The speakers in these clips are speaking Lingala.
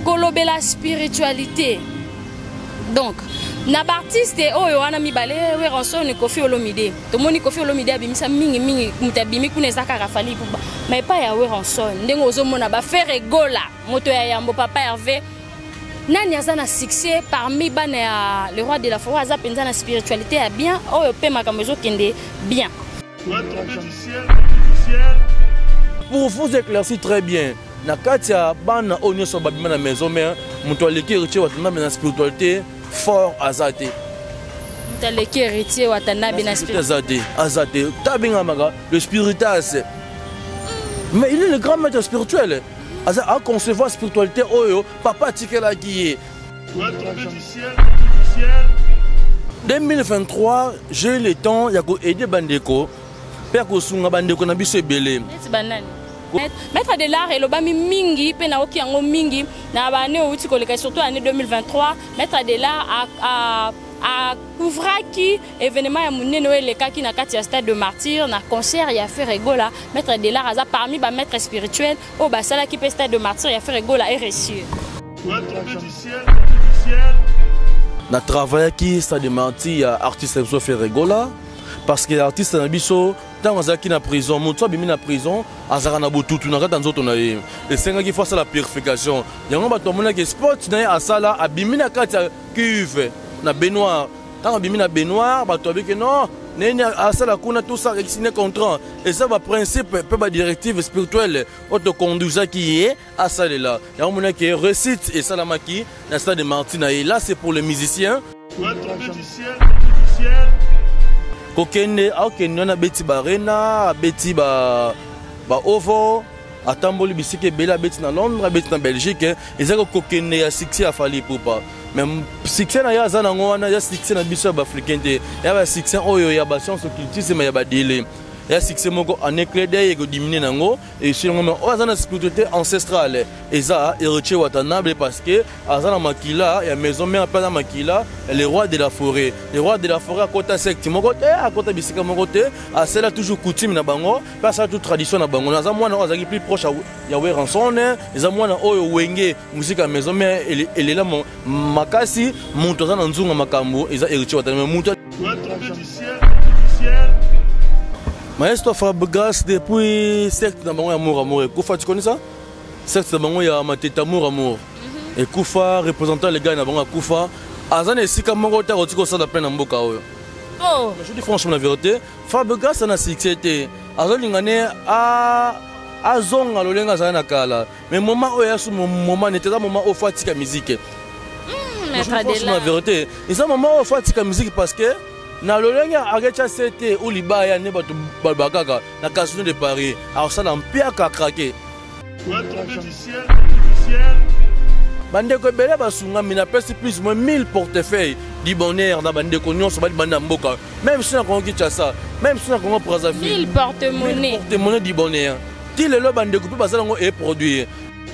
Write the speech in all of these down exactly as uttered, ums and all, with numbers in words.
kolobela spiritualité. Donc na artiste oyo wana mibale we ranso ni Koffi Olomide to moni Koffi Olomide abimisa mingi mingi mutabimi kuneza kaka fali puba mais pas ya we ranso ndengo ozomona ba faire gola moto ya Yambo Papa Hervé nani azana succès parmi bana ya le roi de la forêt aza penza na spiritualité ya bien oyo pe makambo kende bien. Pour vous éclaircir très bien na katia bana onyo so babima na maison mais moto aleki héritier watana na spiritualité fort azate mutaleki héritier watana bina spiritualité azate tabinga maga le spiritas mais il est le grand maître spirituel à concevoir spiritualité oyo papa tikela qui deux mille vingt-trois j'ai eu le temps ya ko aider bandeko père ko sunga bandeko na biso ebele maître de l'art et le bami mingi pe na oki yango mingi na ba ne outi koleka surtout année deux mille vingt-trois maître de l'art a a couvra qui événement ya munene we leka ki na kati ya stade de martyr na concert ya fait rigola maître de l'art aza parmi ba maître spirituel au ba sala ki pe stade de martyr ya fait rigola et reçu na travail qui stade de martyr ya artiste so fait rigola parce que l'artiste na biso tant azaki na prison moto abimi na prison azaka na botutu na kata nzoto na ye esengaki face à la purification yango bato mona ke sport na ye asala abimi na kati ya cuve na baignoire tant abimi na baignoire bato abiki non neni asala kuna tout ça signé contrat et ça va principe pe ba directive spirituelle auto conduisa qui est asalela yango mona ke récite et salamaki na stade de Martyr na ye là c'est pour les musiciens kokende akende na beti barena beti ba ba ovo atamboli bisike bela beti na Londres beti na Belgique ezako kokende ya succès a fali poupa même succès na ya zana ngwana ya succès na biso ba africain te ya ba succès oyo ya ba science occultisme ya ba délai ya succès moko en éclair d'ailleurs go diminuer nango et sur ngoma o azana spiritualité ancestrale eza héritier watanabe parce que azana makila ya maison mère pas na makila les rois de la forêt les rois de la forêt à côté secte moko te à côté bisika moko te a cela toujours coutume na bango pas ça toute tradition na bango na mwana azaki plus proche ya we ransone eza mwana oyo wenge musique à maison mère elle est là makasi muntu azana nzunga makambo eza héritier watanabe muntu Maestro Fabregas depuis secte na bango ya amour amour et Koufa tu connais ça secte na bango ya mateta amour amour et Koufa représentant les gars na bango ya Koufa azana esika moko ta rotiko ça da plein na mboka oyo oh je dis franchement la vérité Fabregas na succès te azolingane a azonga lolenga za na kala mais moment oyo ya su moment n'était pas moment au fatika musique maître de la vérité et ça moment au fatika musique parce que na lolenga agecha sete ou libaya ne bato balbakaka na casino de Paris alors ça l'empire ka craqué bandeko bele basunga mina pesi plus moins mille portefeuilles di bonheur na bandeko nyonso bali banda mboka même si na Congo Kinshasa même si na Congo Brazzaville mille porte-monnaie porte-monnaie di bonheur ti lelo bandeko pe bazala ngo e produire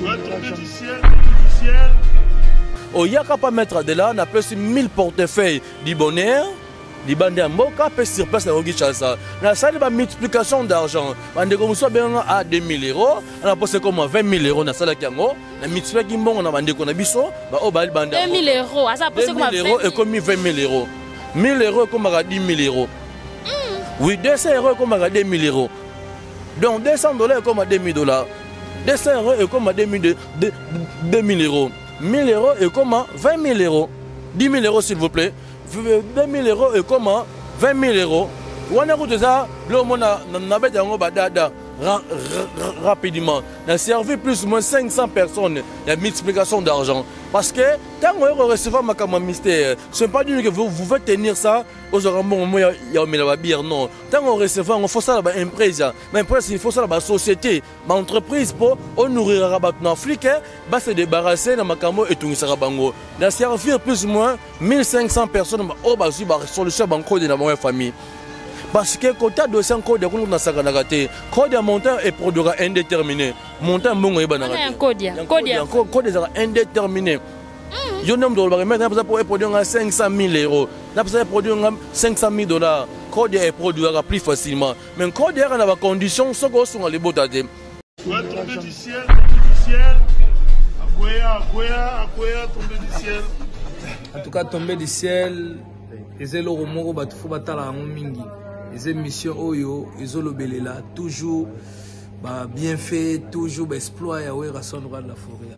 oyaka pas mettre de là na pesi mille portefeuilles di bonheur di bande ya mboka pe sur place na Kinshasa na sali ba multiplication d'argent bande ko muso benga à deux mille euros na poste comme vingt mille euros na sala kiango na multiplier mbongo na bande ko na biso ba o ba bande deux mille euros asa poste comme vingt mille euros et comme vingt mille euros mille euros comme dix mille euros oui deux cents euros comme deux mille euros donc deux cents dollars comme deux mille dollars deux cents euros et comme deux mille euros mille euros et comme vingt mille euros dix mille euros s'il vous plaît deux mille euros et comment vingt mille euros. On a écouté ça, le monde n'a pas dit rapidement. On a servi plus ou moins cinq cents personnes. Il y a une multiplication d'argent. Parce que quand on recevra ma mystère, ce n'est pas dit que vous, vous faites tenir ça aux orangs, il y a une bière, non. Quand on recevra, il faut ça dans l'impresa. Mais il faut ça dans la société, dans l'entreprise pour nourrir les Africains, bah se débarrasser de Makamo et tout ça. On a servi plus ou moins mille cinq cents personnes au bas sur la solution banco de la famille. Parce que quand tu as deux cents codes de Sakanagate, code de montant est produit indéterminé. Montant bon est banal. Un code, un code, code est indéterminé. Je nomme de l'Orient, pour produire cinq cent mille euros. N'a pas produire cinq cent mille dollars. Code est produit plus facilement. Mais code est dans la condition, ce qu'on sont les beaux dates. En tout cas, tomber du ciel, les éloges moko batu fo batala en mingi. Les émissions oyo, les olobelela toujours bah, bien fait, toujours bah, exploit ya wera son droit de la forêt.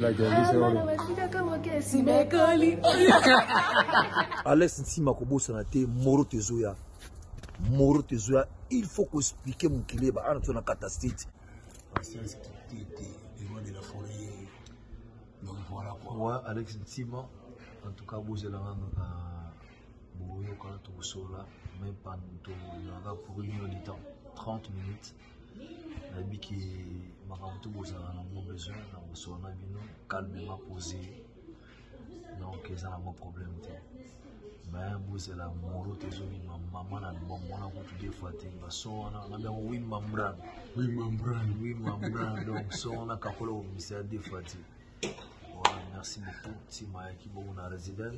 Alex Ntima kobo sanate moro tezoya. Moro tezoya, il faut qu'on explique mon kilé ba ana tona catastrophe. Patience qui était le roi de la forêt. Donc voilà quoi. Ouais, Alex Ntima en tout cas vous allez rendre à boyo quand tout sola même pas nous pour une heure de temps, trente minutes. Nabi qui m'a tout besoin mon besoin dans son abino calmement posé. Donc ça n'a pas de problème. Mais vous êtes là moro tezoni maman na bon mona ko tu défaté ba so na na bien oui membran oui membran oui membran donc so na kakolo monsieur défaté. Voilà, merci beaucoup Tima qui bon na résident.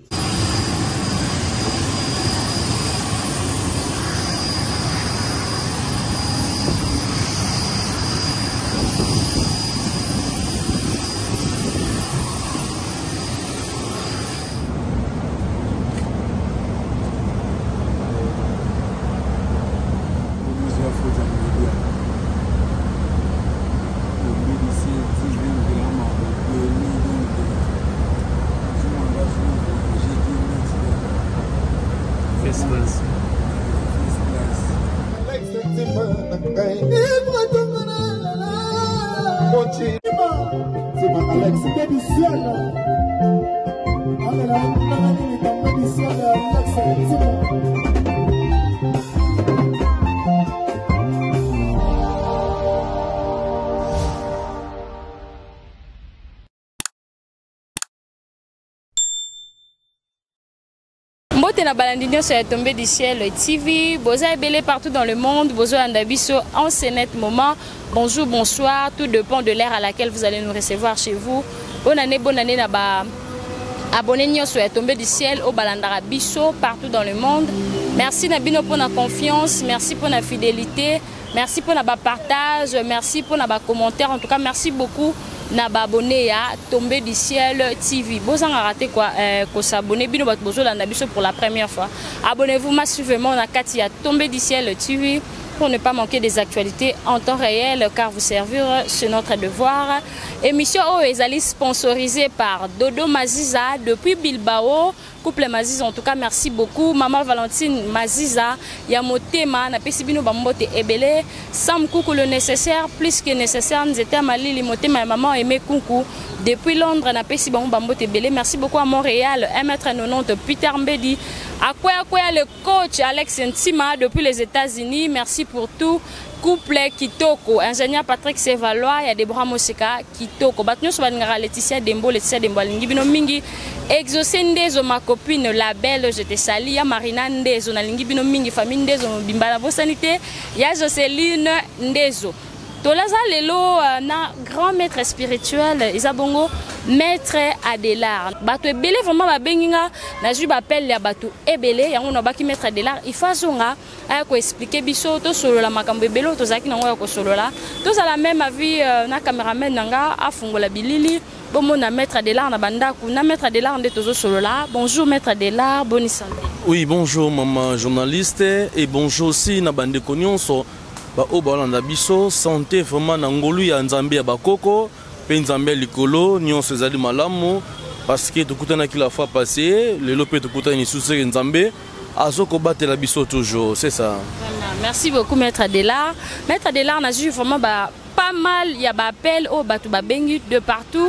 Mbote na balandinyo sur Tombé du ciel T V, boza ebele partout dans le monde, bozo andabiso en ce net moment. Bonjour, bonsoir, tout dépend de l'ère à laquelle vous allez nous recevoir chez vous. Bonne année, bonne année na ba abonnez-vous sur Tombé du ciel au balandara biso partout dans le monde. Merci Nabino pour la confiance, merci pour la fidélité, merci pour la partage, merci pour la commentaire. En tout cas, merci beaucoup. Na abonné à Tombé du ciel T V. Vous en raté quoi qu'on s'abonne bino bat bozo landa biso pour la première fois. Abonnez-vous massivement à Katia Tombé du ciel T V pour ne pas manquer des actualités en temps réel car vous servir c'est notre devoir. Émission O Ezali sponsorisée par Dodo Maziza depuis Bilbao. Couple Maziza, en tout cas merci beaucoup. Maman Valentine Maziza, Yamotema, na pesibino bambote ebele, Sam Koukou le nécessaire, plus que nécessaire, nous étions à Mali, Limotema et maman aimé Koukou. Depuis Londres, na pesibano bambote ebele. Merci beaucoup à Montréal, un mètre quatre-vingt-dix, Peter Mbedi. À quoi, à quoi le coach Alex Ntima depuis les États-Unis. Merci pour tout. Couple Kitoko, ingénieur Patrick Sevalois, il y a Deborah Moseka, Kitoko. Batnyo Sobaningara Laetitia Dembo, Laetitia Dembo, Lingibino Mingi. Exaucé Ndezo, ma copine, la belle, je te salue. Il y a Marina Ndezo, Lingibino Mingi, famille Ndezo, Bimbala Sanité. Il y a Jocelyne Ndezo. Tolaza Lelo, na grand maître spirituel, Isabongo, maître Adelar. Bato ebele vraiment ba benginga, na ju appelle ya bato ebele, yango na baki maître Adelar, ifa zonga aya ko expliquer biso to solo la makambo ebele to zaki nango ya ko solo la. To za la même avis na cameraman nanga afungola bilili, bomo na maître Adelar na bandaku, na maître Adelar nde tozo solo la. Bonjour maître Adelar, bonne santé. Oui, bonjour maman journaliste et bonjour aussi na bande konyonso. Ba o balanda biso santé vraiment na ngolu ya nzambe ya bakoko pe nzambe likolo nyonso ezali malamu parce que tukutana kila fois passé lelo pe tukutana ni susi nzambe azoko batela biso toujours, c'est ça. Merci beaucoup maître Adelar. Maître Adelar na ju vraiment ba pas mal ya ba appel au batu ba bengi de partout.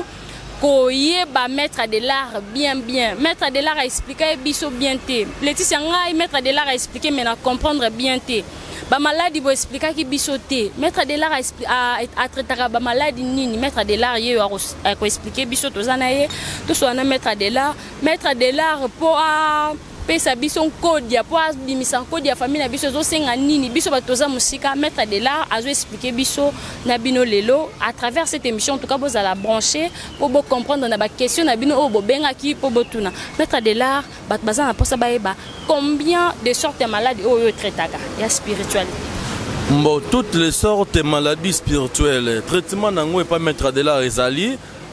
Koye ba maître Adelar bien bien. Maître Adelar a expliqué biso bien té. Laetitia ngai maître Adelar a expliqué mais na comprendre bien té. Ba maladie bo expliquer ki bisoté maître Adelar a a traiter ba maladie nini maître Adelar ye a ko expliquer biso to zanaye to so na maître Adelar maître Adelar po a pesa biso code ya po a bimisa code ya famille na biso zo senga nini biso ba toza musika maître Adelar a zo expliquer biso na bino lelo à travers cette émission en tout cas vous allez brancher pour bo comprendre na ba question na bino o bo benga ki po botuna maître Adelar bat bazana posa ba eba combien de sortes de maladies oh yo traitaka ya spiritualité. Bon, toutes les sortes de maladies spirituelles traitement nango et pas maître Adelar ezali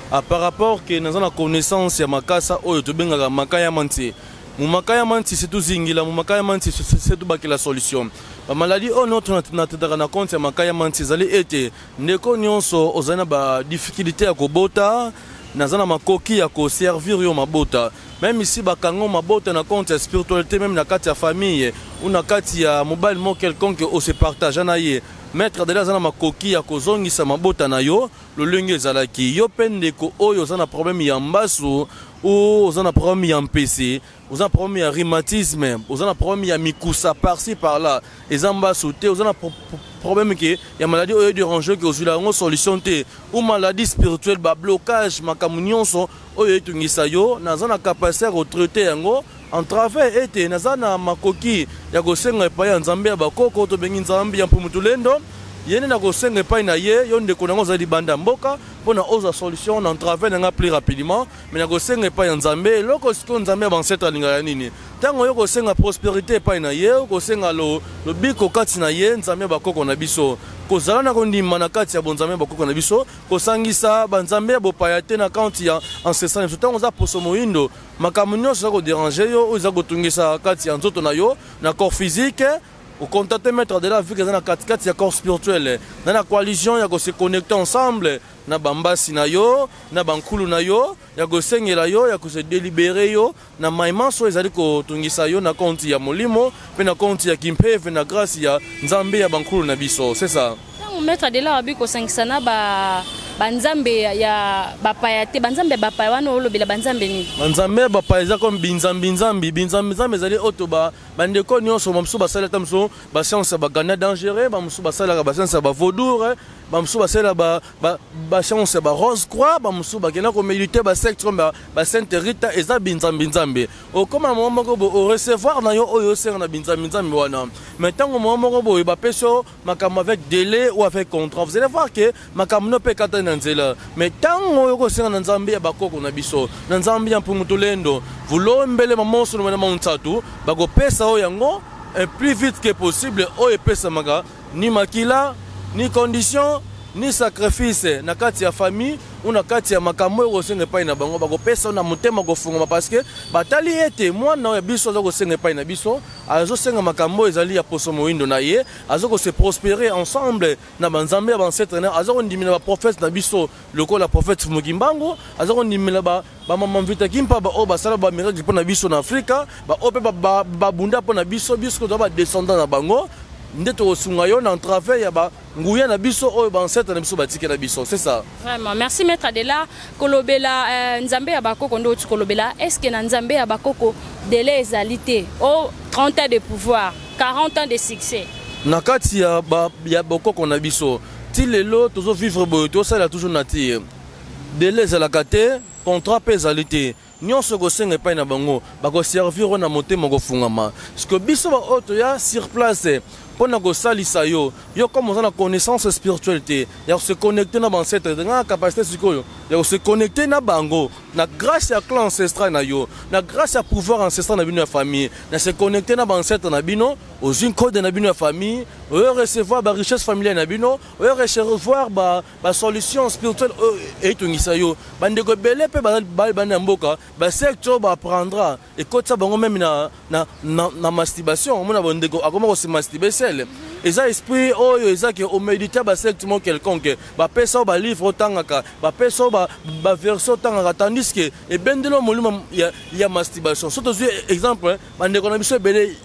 à par rapport que nous avons la connaissance ya makasa oyo to benga makaya manti mu makaya manti c'est tout zingila mu makaya manti c'est tout bakela solution ba maladie o notre na na compte ya makaya manti zali ete ndeko nyonso ozana ba difficulté ya kobota nazana makoki ya ko servir yo mabota même ici bakango mabota na compte ya spiritualité même na kati ya famille ou na kati ya mobile mo quelconque o se partage na ye maître de la zana makoki ya kozongisa mabota na yo lolenge ezalaki yo pendeko oyo zana problème ya mbasu ou zana problème ya mpese uzana problème ya rhumatisme uzana problème ya mikusa par-ci par-là ezambasu te uzana problème que ya maladie oyo déranger que ozula ngo solution te ou maladie spirituelle ba blocage makamunionso oyo etungisa yo nazana capacité à traiter yango en travers ete nazana makoki ya kosenga epai ya nzambe ya bakoko to bengi nzambe ya mpumutulendo yene na kosenga epai na ye yo ndeko nango zali banda mboka pona oza solution en travers nanga plus rapidement mais na kosenga epai ya nzambe loko siko nzambe ba ancêtre linga ya nini tango yo kosenga prospérité epai na ye kosenga lo lo biko kati na ye nzambe bakoko na biso kozala na kondima na kati ya bonzambe bakoko na biso kosangisa banzambe ya bopaya te na kanti ya ancestral so tango za poso moindo makambo nyonso ko déranger yo oza kotungisa kati ya nzoto na yo na corps physique au contact mettre de la vie dans la quatre-quatre ya corps spirituel dans la coalition ya ko se connecter ensemble na bambasi na yo na bankulu na yo ya ko sengela yo ya ko se délibérer yo na maima so ezali ko tungisa yo na konti ya molimo pe na konti ya kimpeve na grâce ya nzambe ya bankulu na biso c'est ça mettre de la vie ko sengisa ba banzambe ya bapaya te banzambe bapaya wana olobela banzambe ni banzambe bapaya za comme binzambi nzambi binzambi nzambe ezali otoba bandeko nyonso bamusu basala tamso ba science ba gana dangereux bamusu basala ba science ba vaudour bamusu basala ba ba science ba rose croix bamusu bakena ko méditer ba secte comme ba sainte rita eza binzambi nzambe o comme un moment ko bo recevoir na yo oyo ser na binzambi nzambe wana mais tango moment ko bo ba peso makam avec délai ou avec contrat vous allez voir que makam no pe kata nzela mais tango yo ko ser na nzambe ya bakoko na biso na nzambe ya mpumutulendo vulombele mamonso na monsatu bako pesa o yango et plus vite que possible o epesa maga ni makila ni condition ni sacrifice na kati ya famille ou na kati ya makambo yo kosenga pai na bango bako pesa na motema ko fungoma parce que batali ete mwana ya biso zo kosenga pai na biso azo senga makambo ezali ya poso moindo na ye azo ko se prospérer ensemble na banzambe ya ancêtre na azo ndimina ba prophète na biso lokola prophète Mugimbango azo ndimina ba ba mama mvita kimpa ba o ba sala ba miracle pour na biso na Afrika ba ope ba ba bunda pour na biso biso to ba descendant na bango ndeto osunga yo na travers ya ba nguya na biso oyo ba ancêtre na biso batike na biso c'est ça vraiment merci maître Adela kolobela euh, nzambe ya bakoko ndo tu kolobela est-ce que na nzambe ya bakoko délai ezalité au trente ans de pouvoir quarante ans de succès na kati ya ba ya bakoko na biso ti lelo tozo vivre boyo to sala toujours na ti délai ezalaka te contrat pe ezalité nyonso kosenga epai na bango bako servir na motema kofungama parce que biso ba oto ya sur place pour na kosalisa yo yo comme on a connaissance spiritualité ya se connecter na ancêtre na capacité sikoyo ya se connecter na bango na grâce à clan ancestral na yo na grâce à pouvoir ancestral na bino ya famille na se connecter na ancêtre na bino aux une code na bino ya famille ou recevoir ba richesse familiale na bino ou recevoir ba ba solution spirituelle et tungisa yo bande ko belé pe ba ba mboka ba secteur ba prendra et côté ça bango même na na na masturbation mona bande ko akoma ko se masturber et ça esprit oh ça que au méditer ba sectement quelconque ba pesa ba livre tangaka ba pesa ba ba version tangaka tandis que et bendelo moluma ya ya masturbation surtout exemple ba ndeko na biso belé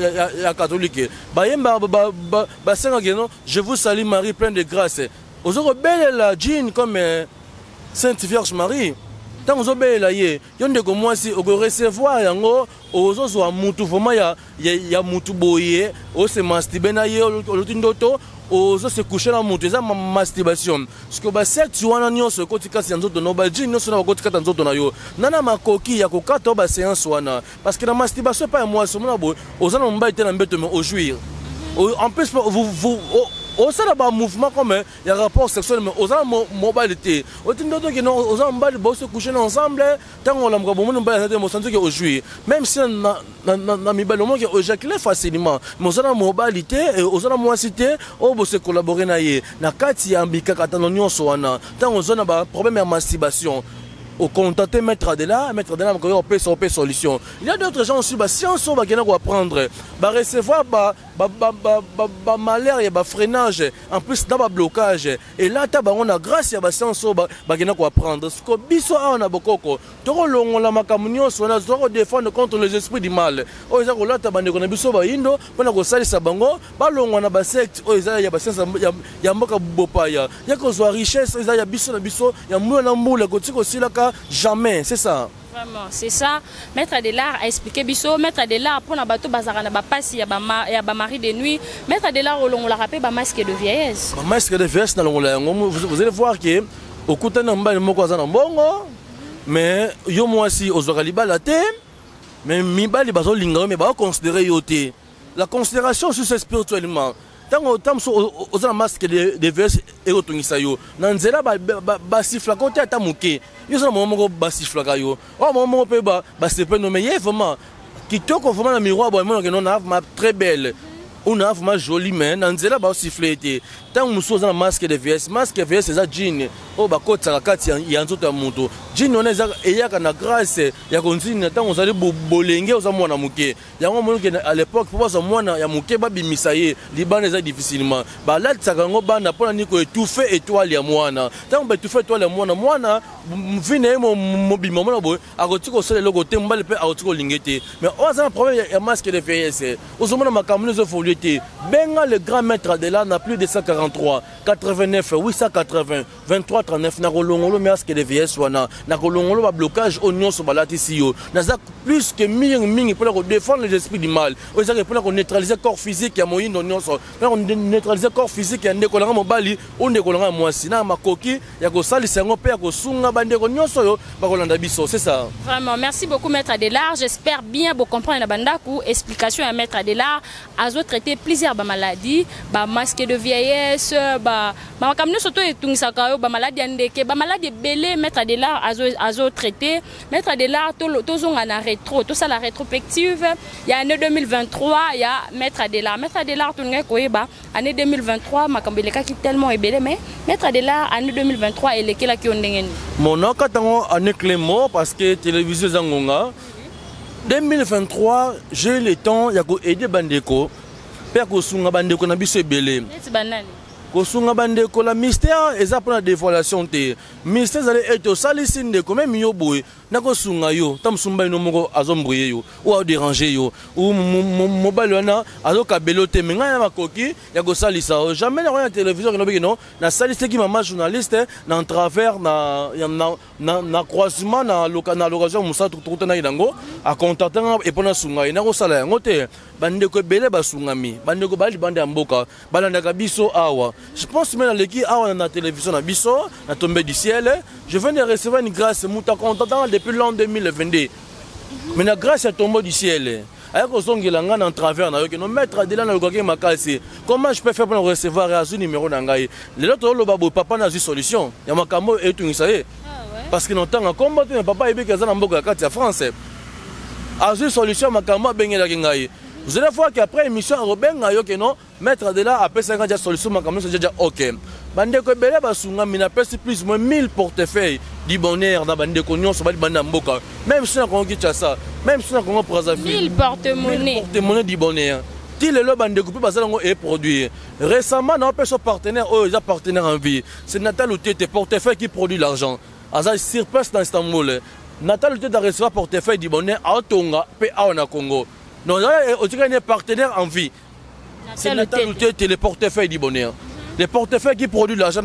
ya catholique ba yemba ba ba senga que non je vous salue Marie pleine de grâce aux belle la jean comme Sainte Vierge Marie tant vous obéissez ye yonde ko moi si au recevoir yango ozo zo mutu vraiment ya ya mutu boye o se masturber na ye olotindoto ozo se coucher na mutu za masturbation parce que ba sexe wana nyonso ko tikasi nzoto no ba jini nyonso na ko tikata nzoto na yo nana makoki ya ko kata ba séance wana parce que la masturbation pas moi so mona boye ozo na mbaite na mbeto me au jouir en plus vous vous au sein d'un mouvement comme il y a rapport sexuel, mais aux gens mobilité. Au sein d'autres qui ont aux gens se coucher ensemble, tant on l'a bon, on va être senti que aujourd'hui, même si on a mis le monde qui éjacule facilement, mais aux gens mobilité et aux gens mobilité, on va se collaborer naïe. Na kati ambika katanonion soana, tant aux gens a problème de masturbation. Au contenter mettre de là, mettre de là, on peut sauver solution. Il y a d'autres gens aussi, bah, si on sort, bah, qui va apprendre, bah, recevoir, bah, bah, bah, bah, bah, bah, malheur, il y a bah, freinage, en plus, dans bah, blocage. Et là, bah, on a grâce, il y a bah, si on sort, bah, bah, qui va apprendre. Parce que, biso, on a beaucoup, toro longo la makamunyo, on a zoro défendre contre les esprits du mal. Oh, ils ont là, bah, on a biso, bah, indo, on a gosali sabango, bah, longo, on a bah, secte, oh, ils ont, il y a bah, sens, il y a mboka bopaya. Il y a qu'on soit richesse, il y a biso, na biso, il y a moula, moula, kotiko, aussi, là, jamais, c'est ça. Vraiment, c'est ça. Maître de l'art a expliqué biso. Maître de l'art pour na bateau bazara na bapasi ya ba ya ba mari de nuit. Maître de l'art on l'a rappelé ba masque de vieillesse. Ba masque de vieillesse na longola. Vous allez voir que au côté na mbali moko za na mbongo. Mais yo moi si ozora libala te. Mais mibali bazo linga mais ba considérer yoté. La considération sur ce spirituellement. Tant aux gens masque de vieillesse et au Tunisayo, Nanzela basifla côté à Tamouké, ils ont un moment basifla kayo. Oh, mon moment peut bas, c'est pas nommé vraiment. Qui te conforme à miroir, bon, moi, on a ma très belle. On a ma jolie main, Nanzela basifla. Tant que nous avons un masque de vieillesse, masque de vieillesse, c'est un jean. Oh, bah, côté à quatre, il y a un autre moto. Jean, on est et il y a une grâce, il y a continue, tant on a des bolingues aux amours à mouké. Il y a un moment à l'époque, pour voir ce moine, il y a mouké, babi misaye, Liban est difficilement. Bah, là, ça va pas n'a nico étouffé étoile ya moana. Tant on étouffé étoile ya moana, moana, vine mon mobile, mon boy, à retirer sur le logo, tembal, à retirer l'ingété. Mais on a un problème, il y a un masque de vieillesse. Aux amours, ma cameuse foliété. Benga, le grand maître de là, n'a plus de cent quarante-trois, quatre-vingt-neuf, huit cent quatre-vingts, vingt-trois, trente-neuf, n'a rolongolo, masque de vieillesse, wana. Na kolongolo ba blocage oignon so balati siyo naza plus que ming ming pour défendre les esprits du mal o za pour neutraliser corps physique ya moyindo nyonso pour neutraliser corps physique ya ndeko langa mobali o ndeko langa mwasi na makoki ya ko salisa ngo pe ya ko sunga bandeko nyonso yo ba kolanda biso c'est ça. Vraiment merci beaucoup maître Adelar, j'espère bien vous comprendre na bandaku explication à maître Adelar azo traiter plusieurs ba maladies ba masque de vieillesse ba ba kamno surtout etungisa kayo ba maladie ndeke ba maladie belé maître Adelar azo traité maître de l'art tous on a rétro tout ça la rétrospective il y a année deux mille vingt-trois il y a maître de l'art maître de l'art tout ngai koyeba année deux mille vingt-trois makambeleka qui tellement est belé mais maître de l'art année deux mille vingt-trois et lesquels qui ont ndengeni mon okatango année Clément parce que télévision zangonga deux mille vingt-trois j'ai le temps ya ko aider bandeko pe ko sunga bandeko na biso belé c'est banani kosunga bandeko la mystère eza pour la dévoilation te mystère zale eto salisi ndeko même yo boy na kosunga yo tam sumba ino moko azombrouiller yo ou a déranger yo ou mobile wana azo kabelo te menga ya makoki ya ko salisa jamais na la télévision que no biki non na saliste ki mama journaliste na en travers na na na croisement na l'occasion musa tout tout na idango a contacter et pona sunga ina ko sala yango te bandeko belé basungami bandeko bali bande mboka balanda biso awa. Je pense même dans l'équipe à la télévision à Bisso, à tomber du ciel. Je viens de recevoir une grâce mouta content depuis l'an deux mille vingt-deux. Mais la grâce est tombée du ciel. Avec le son qui est en travers, nous mettre de là dans le ma casse. Comment je peux faire pour recevoir un numéro d'angaï? Les autres, le babou, papa n'a une solution. Il y a ma camo et tout ça. Parce que nous avons combattu, mais papa est bien que ça n'a pas de France. A une solution, ma camo ben la gangaï. Vous allez voir qu'après l'émission, Robin a dit non, mettre de là, après cinquante solutions, ma caméra, c'est déjà ok. Bandeko Belé Basunga, mais n'a plus ou moins mille portefeuilles du bonheur dans Bandeko Nyon, sur Bandamboka. Même si on a ça, même si on a pris mille porte-monnaies. Porte-monnaies du bonheur. Si le Bandeko peut passer et produire. Récemment, on a un son partenaire, oh, ils ont partenaire en vie. C'est Natal Outé, tes portefeuilles qui produit l'argent. Azal surpasse dans Istanbul. Natal Outé a reçu un portefeuille du bonheur à Tonga, puis à Congo. Non, il y a un partenaire en vie. C'est Natal Outé, les portefeuilles du bonheur. Les portefeuilles qui produisent l'argent,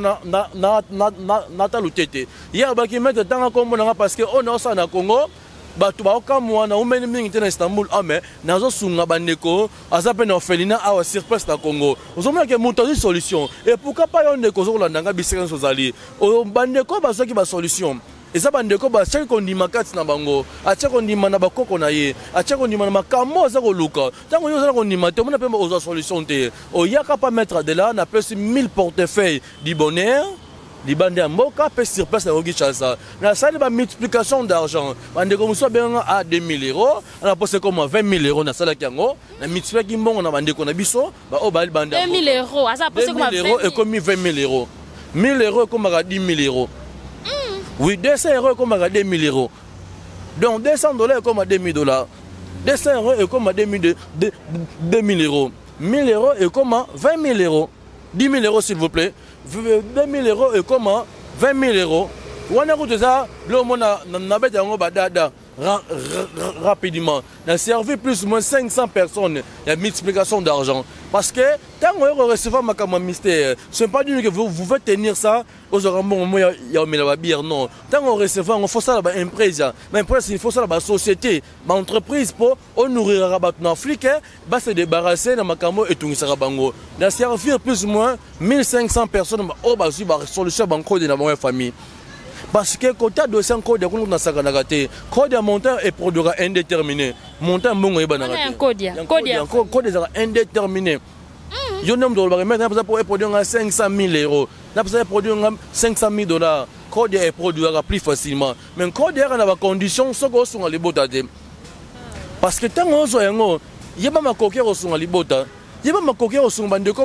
Natal Outé. Il y a des gens qui mettent le temps à Congo parce qu'on a ça au Congo. Batu ba okamwa na umeni mingi tena Istanbul ame nazo sunga bandeko azape na orphelinat awa sur place na Congo. Ozomona ke montagne solution et pourquoi pas yon ndeko zo landanga biseka sozali. O bandeko bazoki ba solution. eza bandeko batiaki kondima kati na bango atiaki kondima na bakoko na ye atiaki kondima na makambo aza koluka ntango yo ozala kondima te omona mpe ozwa solution te oyaka pa mettre de là napesi mille portefeuille du bonheur libande ya mboka mpe sur place na Kinshasa nasali bamultiplication d'argent bandeko mosusu abenganga a deux mille euros ana pose koma vingt mille euros nasalaki yango na multipliaki mbongo na bandeko na biso baoyo bali bande deux mille euros aza pose koma vingt mille euros ekomi vingt mille euros mille euros ekomaka dix mille euros oui deux cents euros ekomaka deux mille euros donc deux cents dollars ekoma deux mille dollars deux cents euros ekoma deux mille euros mille euros ekoma vingt mille euros dix mille euros s'il vous plaît deux mille euros ekoma vingt mille euros wana kutu eza lomo na bete yango badada rapidement na servi plus ou moins cinq cents personnes il y a multiplication d'argent parce que tant que vous recevez ma comme mystère ce n'est pas du que vous vous faites tenir ça aux aurons moi il y a la bière non tant qu'on recevait on faut ça la empresa mais empresa il faut ça la société ma entreprise pour on nourrir rabat en Afrique bah se débarrasser na makamo et tout ça bango na servir plus ou moins mille cinq cents personnes au bas sur la solution banco de la famille. Parce que quand tu as deux cents codes de Sakanagate, code montant et produira indéterminé. Montant bon et banal. Un code, code code indéterminé. Je nomme de le mettre pour produire cinq cent mille euros. N'a pas produire cinq cent mille dollars. Code est produira plus facilement. Mais code est dans la condition ce que sont les botas. Parce que tant qu'on soit un il y a pas ma coquille au son à libota. Il y a pas ma coquille au son bandeko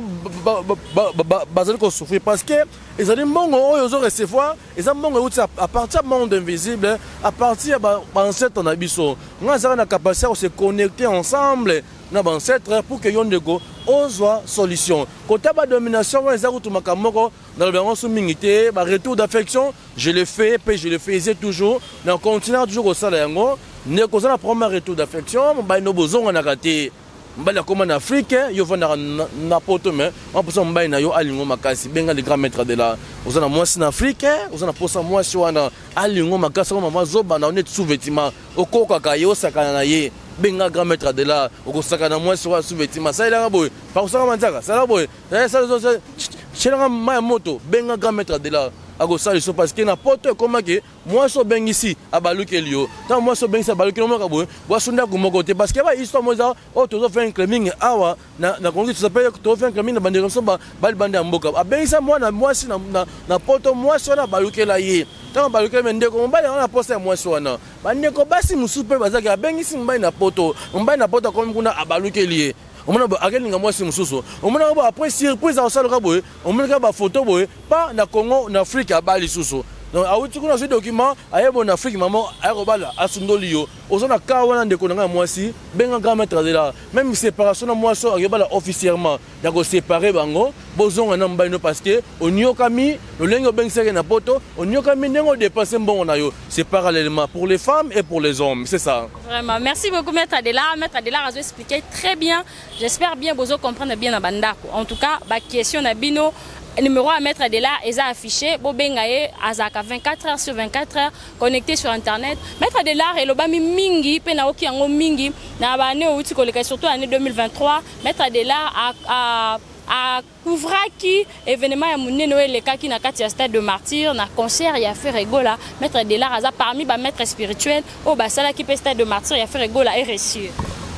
basé qu'on souffre parce que ils ont des bons ils ont recevoir ils ont bons à partir du monde invisible à partir de l'ancêtre en abysso nous avons la capacité de se connecter ensemble dans l'ancêtre pour que yon dego soit solution quand tu as domination ils ont tout makamoko dans le balance minité retour d'affection je le fais puis je le faisais toujours on continue toujours au salaire yango ne cause la première retour d'affection bah nos besoins on a raté mbala comme en Afrique yo vanda na poto mais on peut mbala na yo alingo makasi benga les grands maîtres de là ozana moi en Afrique ozana posa moi sur wana alingo makasi comme mama zoba na on est sous-vêtement okoka kayo sakana na ye benga grand maître de là okosaka moi sur sous-vêtement ça ila boy par ça manzaka ça la boy ça ça chelanga ma moto benga grand maître de là ago ça ils sont parce que na poto comme que moi so bengi ici à balukelio tant moi so bengi ça balukelio mo kabo wa sunda ko mo côté parce que ba histoire mo za o to faire un claiming awa na na kongi tu s'appelle to faire un claiming na bande comme ça ba bal bande mboka a bengi ça moi na moi si na na poto moi so na balukela ye tant balukela mende ko mbali na poste moi so na bande ko basi musupe bazaka bengi si mbali na poto mbali na poto comme kuna abalukeli on m'a dit moi c'est mususu on m'a dit après surprise à ça le rabo on m'a dit ba photo boy pas na Congo na Afrique à Bali susu donc a outi kuna ce document aye bon Afrique maman aye robala asundolio ozona ka wana ndeko nga moi si benga grand maître de là même séparation moi so agebala officiellement ya ko séparer bango bozonga na mbaino parce que oniokami le lengo bengsere na poto oniokami nengo dépenser bon na yo c'est parallèlement pour les femmes et pour les hommes c'est ça vraiment merci beaucoup maître Adela maître Adela a expliqué très bien j'espère bien bozo comprendre bien na bandako en tout cas ba question na bino numéro à mettre de là est affiché bobengaye azaka vingt-quatre heures sur vingt-quatre heures connecté sur internet mettre de l'art et le bami mingi pe na oki yango mingi na ba année outi koleka surtout année deux mille vingt-trois mettre de là à à à couvraki événement ya munene le kaki na kati ya stade de martyr na concert ya fait rigola mettre de l'art aza parmi ba maître spirituel au basala qui pe stade de martyr ya fait rigola et reçu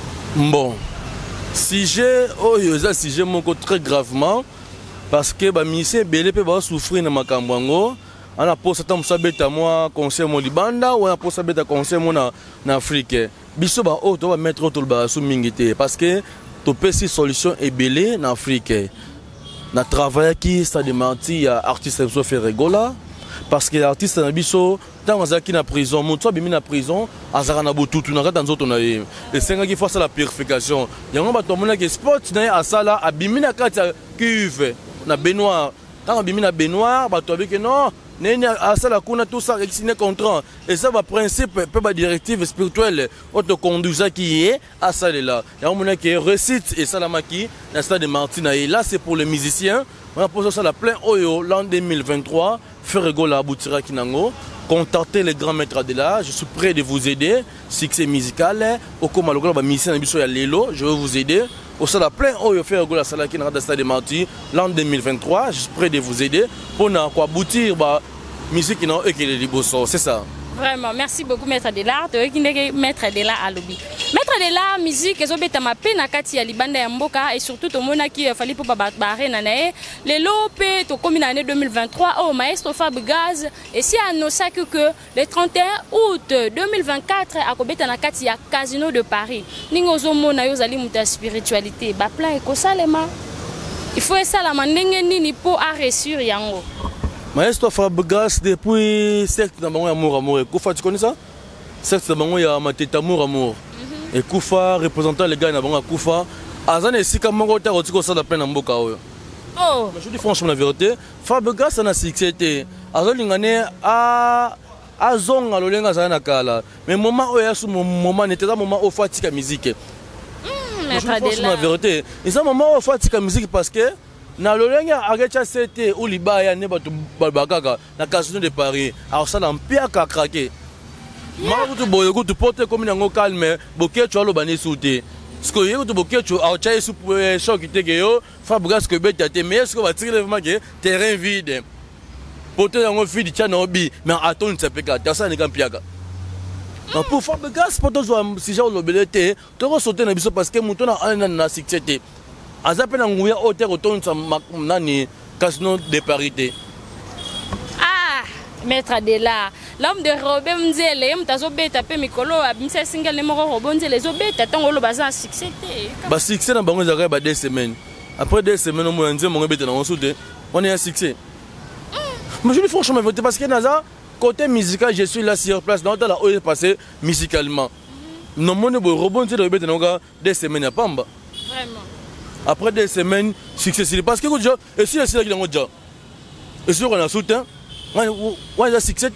bon sujet oh yoza sujet moko très gravement parce que ba ministère belé pe ba souffrir na makambo ngo ana posa tam sabeta moi conseil mo libanda ou ana posa beta conseil mo na na Afrique biso ba o to ba mettre to ba sou mingité parce que to pesi solution est belé na Afrique na travail qui ça de menti ya artiste so fait rigola parce que l'artiste na biso tant azaki na prison mo to bimi na prison azaka na botutu na kata nzoto na ye et senga ki face à la purification yango ba to mona ke sport na asala abimi na kata cuve na baignoire tant bimi na baignoire ba to que non neni asala kuna tout ça signé contrat et ça va principe peu ba directive spirituelle auto conduisa qui est asala là ya mona que récite et salamaki na stade de Martina et là c'est pour les musiciens on a posé ça la plein oyo l'an deux mille vingt-trois faire rigola aboutira kinango contactez les grands maîtres de là je suis prêt de vous aider succès musical au comme le ba musicien na biso ya lelo je vais vous aider au sala plein oyo faire rigola sala ki na stade de Martyr l'an deux mille vingt-trois je suis prêt de vous aider pour na quoi aboutir ba musique non et que les liboso, c'est ça. Vraiment, merci beaucoup Maître Delart. Maître Delart à lobby. Maître Delart, musique, ils ont bêta ma peine à Kati à Libanda Mboka et surtout au Mona qui a fallu pour Babaré Nanae. Les lopes, au commun année deux mille vingt-trois, au maestro Fab Gaz. Et si à nos sacs que le trente et un août deux mille vingt-quatre, à Kobeta Nakati à Casino de Paris. Ningozo Mona Yozali Muta spiritualité. Bapla et Kosalema. Il faut ça la mandenge ni pour arrêter yango. Maestro Fab Gaz depuis secte dans amour amour et Koufa, tu connais ça? Secte dans il y a Mateta amour amour. Et Koufa représentant les gars dans Koufa. Azan et si comme mon terre tu ça la peine en boka. Oh. Mais je dis franchement la vérité, Fab Gaz ça n'a succès. Azan lingane a a zong a lolenga ça na kala. Mais moment où il y a ce moment n'était pas moment où fatika musique. Je dis franchement la vérité. Et ça moment où fatika musique parce que na lolenga agacha c'était ou libaya ne batu balbakaka na Casino de Paris alors ça l'empire a craqué maru tu boyo tu porte comme nango calme boke tu alo bani souté ce que yo tu boke tu a chai sou pour choc te que yo Fabregas que bête te mais est-ce que va tirer vraiment que terrain vide porte nango fidi cha no bi mais attends ça peut ka ça ne campiaka pour Fabregas pour toi si j'ai le belete tu vas sauter na biso parce que mutona ana na succès. Azape na nguya hôtel retourne sa nani Casino de Paris. Ah, Maître Delart, l'homme de Robin Mzele, m'tazo beta pe mikolo abimisa single numéro Robin Mzele zo beta tango lo baza succès té. Ba succès na bango zaka ba deux semaines. Après deux semaines on m'a dit mon beta na on soute. On est à succès. Mais je dis franchement voter parce que naza côté musical je suis là sur place dans la où est passé musicalement. Non mon Robin Mzele beta na deux semaines à Pamba. Vraiment. Après des semaines, succès. Parce que déjà, et si c'est là qui est déjà, et si on a soutien, on a succès.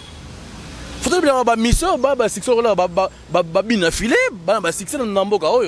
Il faut bien avoir mission, bah succès là, bah bah bien affilé, bah succès dans n'importe quoi.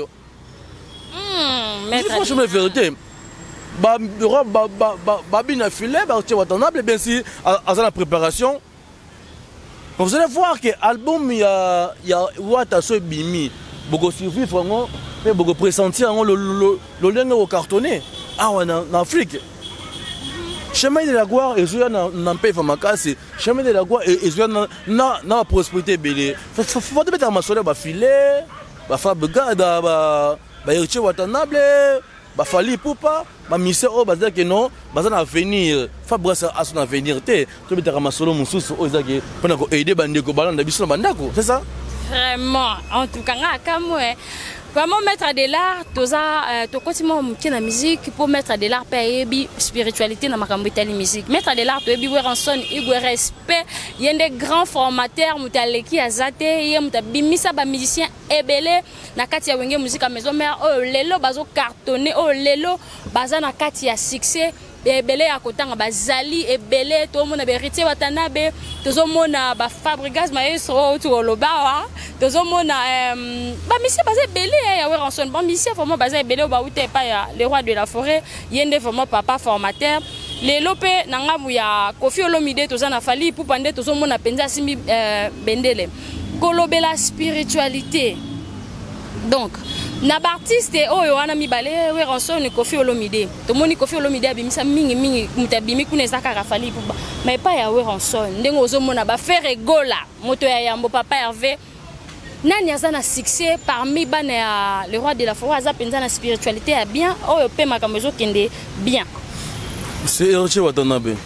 Hum, mais franchement la vérité, bah bah bah bah bien affilé, bah tu vas t'en appeler bien si à la préparation. Vous allez voir que l'album il y a il y a Wata so bimi, beaucoup survivre vraiment. Mais beaucoup pressentir le le le lien au cartonné ah ouais en Afrique chemin de la gloire et jouer dans dans pays famakasi chemin de la gloire et jouer dans na na prospérité belé faut faut mettre ma soeur ba filer ba Fab Gaz ba ba Eritier Watanabe ba Fally Ipupa ba mission au bazar que non bazar avenir Fabregas a son avenir té to mettre ma solo mususu o zaki pona ko aider bandeko balanda biso bandako c'est ça vraiment en tout cas comme vraiment Maître Delart toza to continuer mukina na musique pour Maître Delart payebi spiritualité na makambo itali musique Maître Delart to ebi weranson igwe respect yende grand formateur mutaleki azate ye mutabimisa ba musicien ebele na kati ya wenge musique à maison mère oh lelo bazo cartonner oh lelo baza na kati ya succès ebele ya kotanga bazali ebele to mona Eritier Watanabe tozo mona ba Fabregas maestro to lobawa tozo mona ba misi bazé belé ya weranson ba misi vraiment bazé belé ba uté pa ya le roi de la forêt yende vraiment papa formateur les lopé nangamu ya Koffi Olomide toza na Fally Ipupa nde tozo mona penza simbi bendele kolobela spiritualité donc na artiste oyo wana mibale weranson ni Koffi Olomide to moni Koffi Olomide abimisa mingi mingi mutabimi kuna ezaka Fally Ipupa mais pas ya weranson ndenge ozomona ba faire gola moto ya yambo papa Hervé nani azana succès parmi bana ya le roi de la forêt aza penza na spiritualité ya bien oyo pe makambo ezokende bien c'est Eritier Watanabe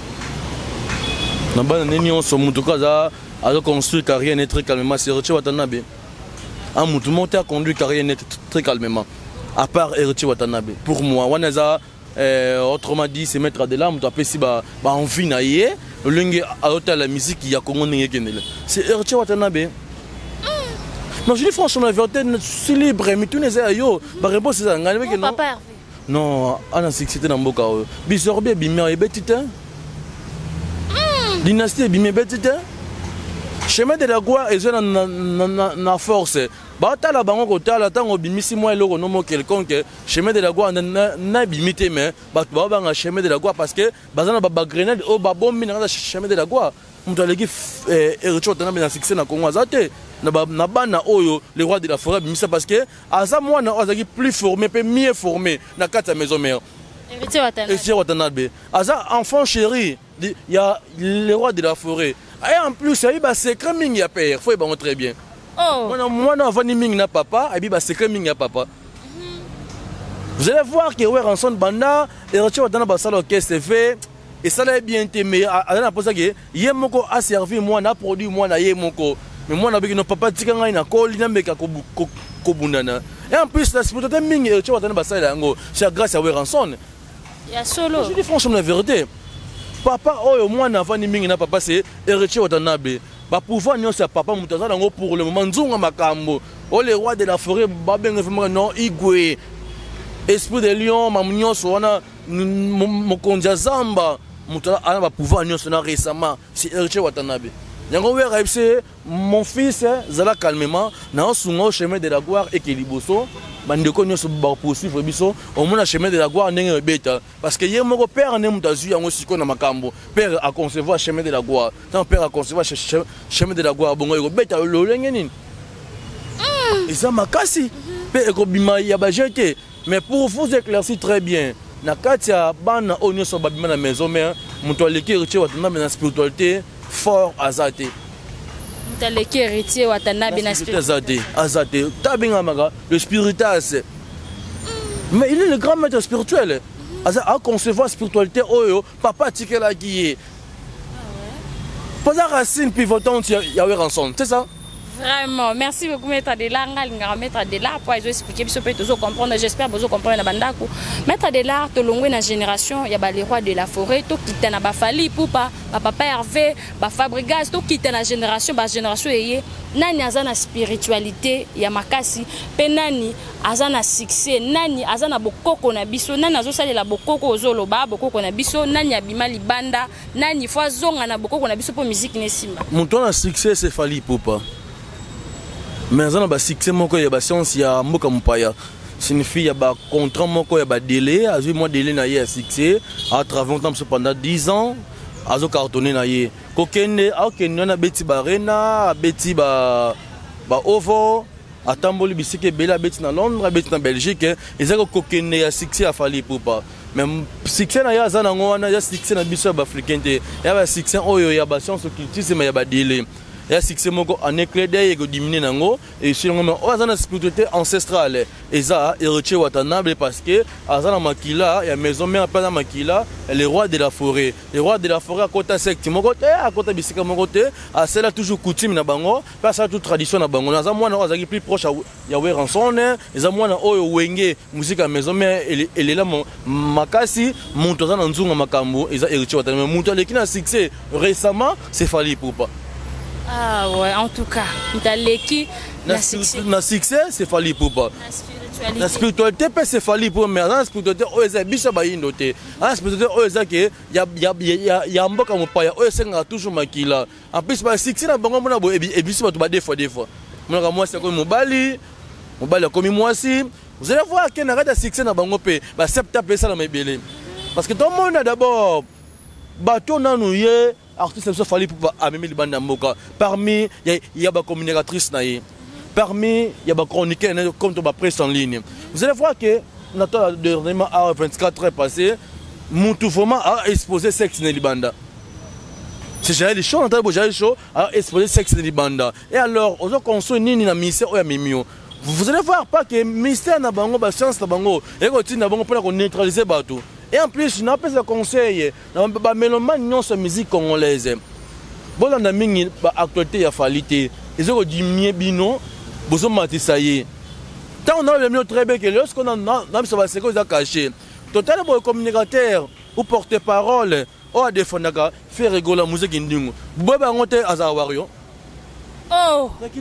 na bana nini on so mutu kaza azo construire carrière net très calmement c'est Eritier Watanabe. Ah, tout le monde a conduit carrière net très calmement. À part Eritier Watanabe. Pour moi, Wanaza, euh, autrement dit, c'est Maître Delart, on appelle si bah en fin naïe, le langue à la musique il y a comment n'est c'est Eritier Watanabe. Non, je dis franchement la vérité, c'est libre, mais tout n'est pas yo. Bah réponse c'est ça, non. Papa Hervé. Non, on a c'était dans Boka. Bisorbe bimé et betite. Dynastie bimé betite. Chemin de la gloire et na na na force ba ta la bango kota la tango bimisi moi eloko nomo quelconque chemin de la gloire na na bimité mais ba ba banga chemin de la gloire parce que bazana ba ba grenade o ba bombe na chemin de la gloire mutu aleki Eritier Watanabe na succès na Congo azate na ba na bana oyo le roi de la forêt bimisa parce que aza moi na azaki plus formé peu mieux formé na kata maison mère Eritier Watanabe Eritier Watanabe aza enfant chéri il y a le roi de la forêt. Et en plus, il y a un secret mingi à père. Il faut y très bien. Oh. Moi, je vais mingi na papa, et puis un secret mingi à papa. Vous allez voir que ouais, Ranson Banda, et Rocher Watana Basalo qui s'est fait, et ça l'a bien été, mais à la pose que Yemoko a servi moi, n'a produit moi, n'a Yemoko. Mais moi, je n'ai pas dit que je n'ai pas Kobundana. Et en plus, la spiritualité mingi et Rocher Watana Basalo, c'est grâce à Ranson. Il y a solo. Je dis franchement la vérité. Papa, oh, moi, n'a pas ni mingi na papa, c'est Rocher Watana Be. Bah pouvoir non c'est papa Moutaza pour le moment Nzunga Makambo. Oh les rois de la forêt, Babeng non Igwe. Esprit de lion, Mamignon Soana, Mokonja Zamba, Moutaza a pouvoir non sona récemment. C'est Rocher Watanabe. Yango c'est mon fils, Zala calmement, na sunga au chemin de la gloire et Keliboso. Bandeko nyonso ba poursuivre biso au moins chemin de la gloire ndenge beta parce que yé moko père ne mutazu yango siko na makambo père a concevoir chemin de la gloire tant père a concevoir chemin de la gloire bongo eko beta lolenge nini et ça makasi pe eko bima ya ba jeté mais pour vous éclaircir très bien na katia bana onyo so babima na maison mais muto aleki Rocher Watanabe na spiritualité fort azate Taleki héritier Watanabe na spiritualité azate tabinga maga le spiritas mais il est le grand maître spirituel à concevoir spiritualité oyo papa tikela qui est pas la racine pivotante Yahweh Ranson c'est ça. Vraiment, merci beaucoup, Maître Adela. On Maître Adela pour expliquer, pour comprendre. J'espère que vous comprenez la bandako. Maître Adela, tout le monde dans la génération, il y a les rois de la forêt, tout qui est dans la Fali, pour papa Hervé, Fabrigas, tout qui est dans la génération, la génération est nani azana spiritualité, il y a makasi, penani azana succès, nani azana bokoko na biso, nani azosali la bokoko ozoloba, bokoko na biso, nani abima libanda, nani fois zonga na bokoko na biso pour musique nesimba. Mon ton à succès c'est Fali Poupa. Mais il y a un succès, il y a une science, il y a un mopaya. Signifie il y a un contrat, il y a un délai. Il y a un délai, il y a un succès. À travers le temps, pendant dix ans, il y a un cartonné. Il y a un petit barena, un petit ovo, un tamboli bisiki bela, un petit dans Londres, un petit dans Belgique. Il y a un succès à Fali Poupa. Mais succès, il y a un succès dans le africain. Il y a un succès, il y a un science occultiste, mais il y a un délai. Il y a un succès en éclair d'air qui diminue et sur la spiritualité ancestrale. Et ça, il y a Rocher Watanabe parce que dans Makila, il y a une maison mère dans Makila, les rois de la forêt. Les rois de la forêt à côté secte, mon côté, à côté bisika mon côté, à celle toujours coutume na bango, pas ça toute tradition na bango. Dans moi on est plus proche à Yahweh Ranson, les moi na oyo wenge musique à maison mère elle est là mon makasi, mon toza na nzunga makambo, et ça Rocher Watanabe. Mon toza qui a succès récemment, c'est Fali Poupa. Ah ouais, en tout cas, Daleki, la succès, c'est Fali Poupa. La spiritualité, c'est Fali Poupa, mais la spiritualité, c'est Bishop Baïndote. La spiritualité, c'est il y a un peu comme Paya, c'est toujours Makila. En plus, le succès, c'est Bishop Baïndote des fois, des fois. Moi, c'est comme Mobali, Mobali comme moi aussi. Vous allez voir qu'il y a un succès dans le pays, c'est septembre, ça dans mes bélés. Parce que tout le monde a d'abord, bateau dans nous, artiste ça Fali Poupa amemi libanda moka parmi il y a des communicatrices parmi il y a des chroniqueurs comme la presse en ligne. Vous allez voir que notre dernièrement à vingt-quatre heures passé Moutoufoma a exposé sexe dans libanda. C'est j'ai les shows dans le show a exposé sexe dans libanda. Et alors on a construit nini na ministère oya mimio. Vous allez voir pas que ministère na bango ba science na bango et continue na bango pour neutraliser bateau. Et en plus, je n'ai pas de conseil. Je n'ai pas de musique congolaise. Bon, on a mis l'actualité à Falite. Ils ont dit mieux bino, vous avez dit ça y est. Tant on a le mieux très bien que lorsqu'on a ça va se cacher. Total bon communicateur ou porte-parole ou à défendre faire rigoler la musique indingo. Vous pouvez monter à Zawario. Oh. Mais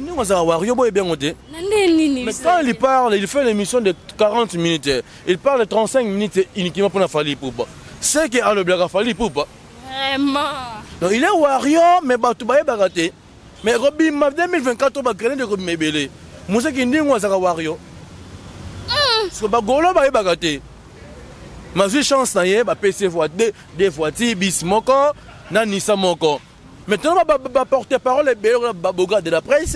quand il parle, il fait l'émission de quarante minutes. Il parle de trente-cinq minutes uniquement pour la Fali Poupa. C'est qu'il a le blague à Fali Poupa. Vraiment. Donc il est warrior, mais bah tu vas y bagater. Mais Robin, ma deux mille vingt-quatre, on va créer de Robin Mébélé. Moi, c'est qu'il dit moi, ça va warrior. Parce que bah Golo va y bagater. Ma vie chance, ça y est, bah P C voiture, des voitures, bis moko, nanissa moko. Maintenant, on va porter parole et le baboga de la presse.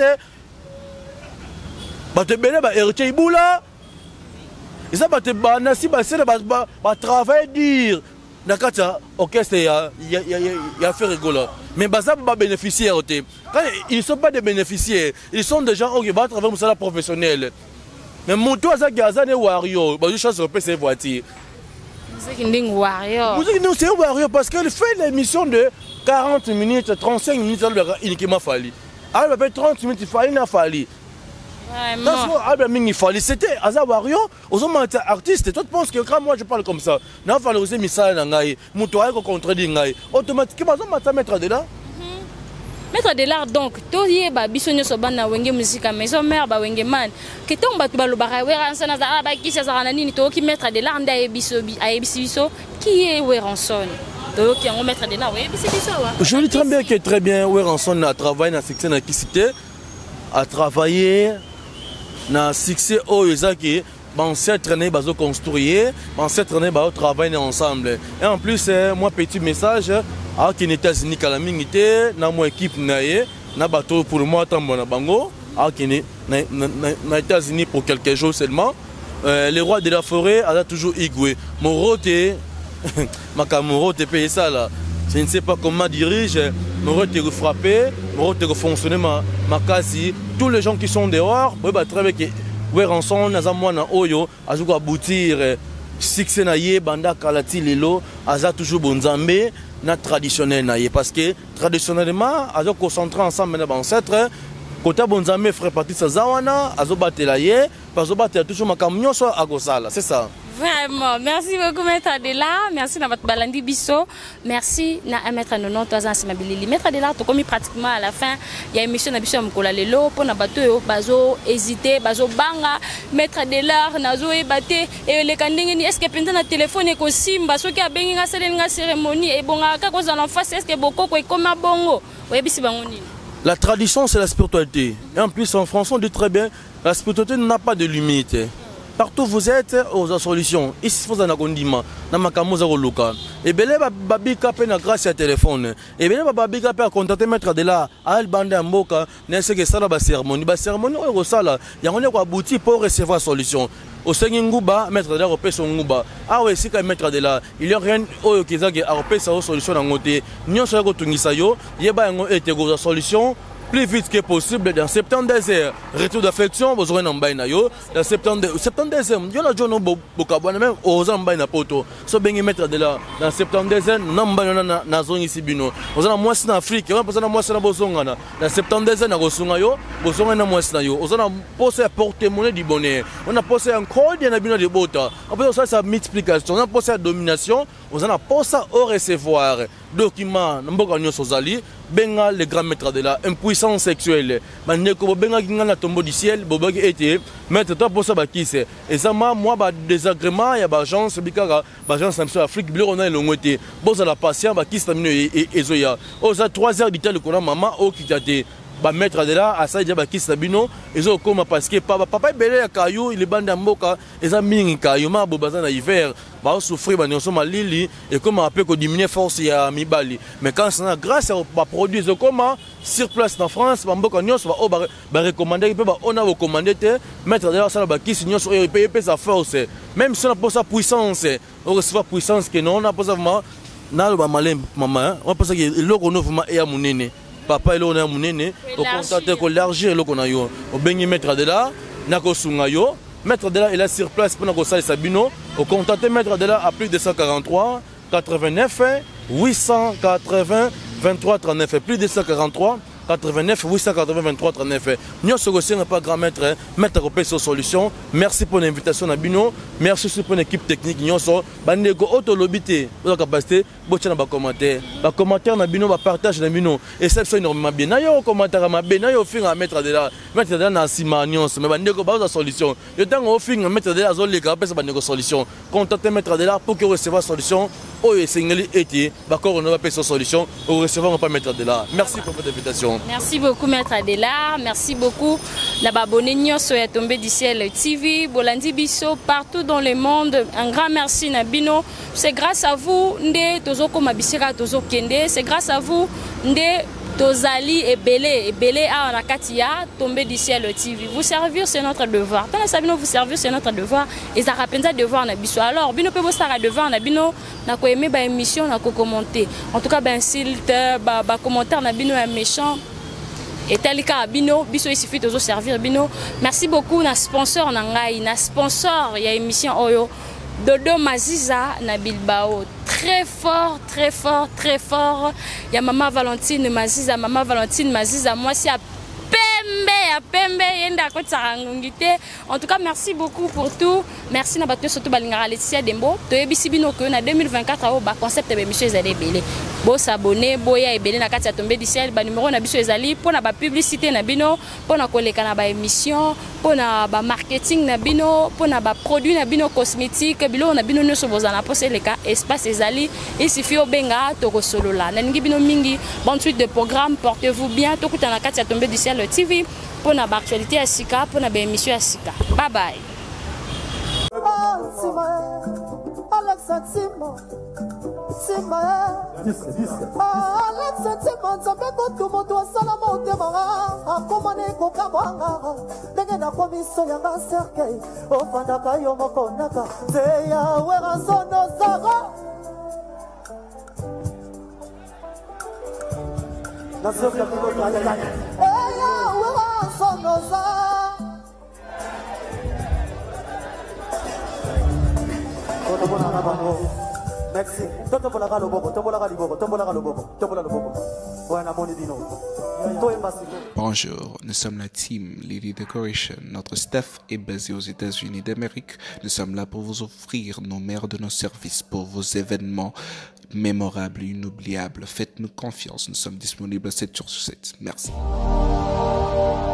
On va hériter Iboula. Et ça va te banassi, va travailler dire. Nakata, orchestre, il y a, il y a, il y a, il y a fait rigoler. Mais Baza pas bénéficiaires. Ils ne sont pas des bénéficiaires. Ils sont des gens qui vont travailler pour ça professionnel. Mais mon toit, c'est un Wario. Je chasse sur ses voitures. C'est un Wario. C'est un Wario parce qu'elle fait l'émission de quarante minutes, trente-cinq minutes, uniquement fallu. Alors, elle fait trente minutes, il fallait, il a fallu. C'était un Wario, aux hommes artistes. Toi, tu penses que quand moi je parle comme ça, il faut aussi message dans ngai, mon toit est contredit ngai. Automatiquement, on va mettre de là. Maître de l'art donc, to yeba bisonyo sobana wenge musique maison mère ba wenge man. Que ton batu ba lobara wera nsana za ba kisa za nini to ki maître de l'art nda yebiso bi ayebisi biso qui est Weranson. Donc qui on maître de l'art yebisi biso wa. Je dis très bien que très bien Weranson a travaillé dans section na Kisité, a travaillé na succès au ezaki ancêtre année bazo construire, ancêtre année bazo travailler ensemble. Et en plus moi petit message à qui n'était États-Unis à la minité, na mon équipe naie, na bateau pour moi tant bon bango, à qui n'est na États-Unis pour quelques jours seulement. Euh, le roi de la forêt a toujours igoué. Mon roté, ma camorote payé ça là. Je ne sais pas comment dirige, mon roté frappé, mon roté fonctionner ma ma casi. Tous les gens qui sont dehors, oui bah très bien. Weranson naza mwana oyo azuko aboutir succès na ye banda kalati lelo aza toujours bonzambe na traditionnel na ye parce que traditionnellement azo concentrer ensemble na ancêtre côté bonzambe frère Patrice Zawana azo batela ye parce que batela toujours makambo nyonso akosala c'est ça. Vraiment, merci beaucoup maître de l'art, merci na votre balandi biso, merci na maître nono trois ans simabilili. Maître de l'art to komi pratiquement à la fin, il y a émission na biso mkola lelo pour na bato bazo hésiter, bazo banga maître de l'art nazo ebate et le kandenge ni est-ce que penda na téléphone ko simba soki abengi nga sele nga cérémonie et bonga ka ko za en face est-ce que bokoko e koma bongo. Oyebisi bango nini? La tradition c'est la spiritualité. Et en plus en français on dit très bien, la spiritualité n'a pas de limite. Partout où vous êtes, aux solutions. Ici, vous avez un condiment. Dans ma camoza au local. Et bien, babi capé na grâce à téléphone. Et bien, babi capé à contacter maître de là. À el bande en boca. N'est ce que ça la cérémonie. La cérémonie, on ça là. Il y a un qui abouti pour recevoir solution. Au Sengingouba, maître de là, on paie son ngouba. Ah ouais, c'est quand maître de là. Il y a rien qui a repé sa solution en côté. Nous sommes tous les sayo. Il y a une solution. Plus vite que possible dans soixante-dix heures. Retour d'affection, vous aurez un bain nayo. Dans soixante-dix heures, il y a un jour beaucoup même aux ambaï na poto. So bien mettre de là dans soixante-dix heures, nous avons na zone ici bino. Vous avez moi en Afrique, on a pas moi na bozonga dans soixante-dix heures na bozonga yo, bozonga na moi na yo. On a posé un porte-monnaie du bonheur. On a posé un code de bino de bota. Après ça ça multiplication. On a posé la domination, on a posé au recevoir. Document, n'importe quoi sozali, benga les grands maîtres de la impuissance sexuelle. Maneko benga kinga na tombeau du ciel, bobaki été mettre toi pour ça bakise. Et ça moi ba désagrément ya ba agence bikara, ba agence en Afrique, bilo on a longoté. Bon ça la patient bakise tamino et ezoya. Oh ça trois heures d'Italie qu'on a maman au kitate. Ba maître de là à ça déjà bakise tabino, ezo koma parce que papa papa belé ya kayo, il est banda mboka, eza mingi kayo ma bobaza na hiver. Bah souffrir bah nous sommes à Lili et comme on peut diminuer force il y a Mibali mais quand c'est grâce à bah produits comment sur place en France bah beaucoup nous va bah bah recommander bah on a recommandé mettre d'ailleurs ça bah qui signe sur payer sa force même si on a pas sa puissance on reçoit puissance que non on a pas ça vraiment na ba malem maman on pense que le qu'on vraiment est à monene papa il on est à monene au contact ko élargir le qu'on a yo au bengi mettre de là na ko sunga yo. Maître de là, il est sur place pour nous Sabino. Au contact Maître de là à plus de cent quarante-trois, quatre-vingt-neuf, huit cent quatre-vingts, vingt-trois, trente-neuf. Plus de cent quarante-trois, quatre-vingt-neuf, huit cent quatre-vingts, vingt-trois, trente-neuf. Nous sommes pas grand maître, maître européen sur solution. Merci pour l'invitation à Bino. Merci pour l'équipe technique. Nous sommes bandego autolobité. Vous avez capacité, vous avez des commentaires. Les commentaires na Bino, partage na Bino. Et ça c'est énormément bien. Nayo commentaire ma bien, nayo fin à mettre de là. Mettre de là na simanions, mais bandego ba la solution. Le temps au fin mettre de là zone les gars, ça bandego solution. Contactez mettre de là pour que recevoir solution. Oh et singeli été, d'accord on va payer sur solution. Au recevoir on pas mettre de là. Merci pour votre invitation. Merci beaucoup maître Adela, merci beaucoup la babonné nyonso ya tombé du ciel T V, Bolandi Biso partout dans le monde. Un grand merci Nabino. C'est grâce à vous ndé tozoko mabisira tozo kende, c'est grâce à vous ndé tozali ebele ebele a na katia tomber du ciel T V. Vous servir c'est notre devoir. Tant sabino vous servir c'est notre devoir. Et ça rapenza devoir na biso. Alors bino pe bo sara devoir na bino na ko aimer ba émission na ko commenter. En tout cas ba insulte ba ba commentaire na bino ya méchant. Et tel cas bino biso il suffit de servir bino. Merci beaucoup na sponsor na ngai na sponsor ya émission Oyo Dodo Maziza na Bilbao. Très fort, très fort, très fort. Il y a Maman Valentine Maziza, Maman Valentine Maziza. Moi, c'est à Pembe, à Pembe, yenda ko tsarangongité. En tout cas, merci beaucoup pour tout. Merci na battu surtout balingara Laetitia Dembo. To yebisi bino ko na deux mille vingt-quatre au ba concept be monsieur ezali belé. Bo s'abonner, boya ebele na kati ya tomber du ciel, ba numéro na biso ezali pour na ba publicité na bino, pour na koleka na ba émission, pour na ba marketing na bino, pour na ba produit na bino cosmétique, bilo na bino nyonso bozana pour seleka espace ezali, il suffit obenga to ko solola. Na ngi bino mingi, bonne suite de programme, portez-vous bien, to kuta na kati ya tomber du ciel T V, pour na ba actualité ya sika, pour na ba émission ya sika. Bye bye. Merci. Bonjour, nous sommes la team Lily Decoration. Notre staff est basé aux États-Unis d'Amérique. Nous sommes là pour vous offrir nos meilleurs de nos services pour vos événements mémorables et inoubliables. Faites-nous confiance, nous sommes disponibles sept jours sur sept. Merci.